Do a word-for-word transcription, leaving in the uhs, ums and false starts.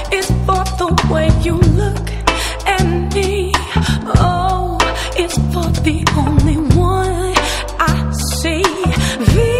It's for the way you look at me. Oh, it's for the only one I see.